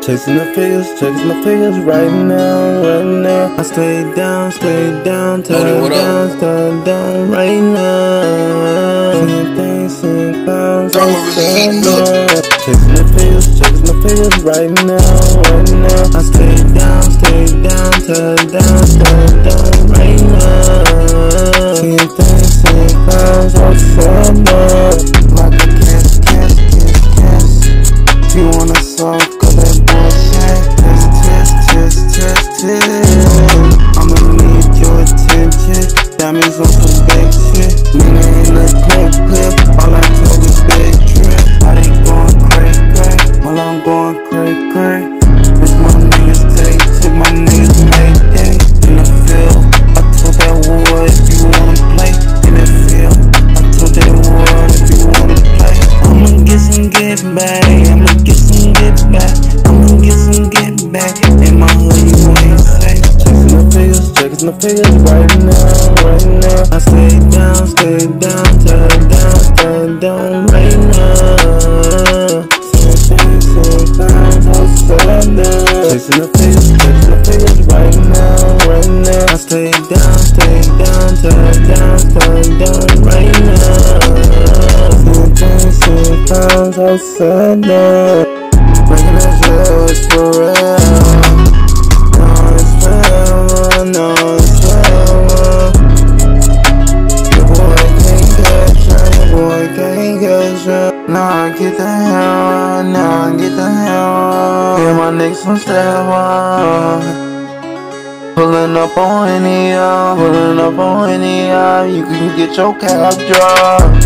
chasing the figures right now, right now. I stay down, turn down right now. Seeing things, seeing clouds, I'm chasing the figures right now, right now. I stay down, turn down right now. Seeing things, seeing clouds, I'm chasing like a kiss. You wanna solve, cause that bullshit. Test. I'ma need your attention. That means on some big shit. Nigga in the clip. All I told is big trip. How they going cray. While I'm going cray. Bitch, my niggas take. My niggas make day. In the field, I told that war if you wanna play. In the field, I told that war if you wanna play. I'ma get some get back. In my hood, you ain't safe. Chasing the figures right now. I stay down, turn down right now. Seeing clouds outside now. Chasing the figures right now. I stay down, turn down right now. Seeing clouds outside now. Making that shit, it's for real. No, it's real. Your boy can't catch ya. Now I get the hell. Yeah, my niggas from step one. Pulling up on any, you can get your cab dropped.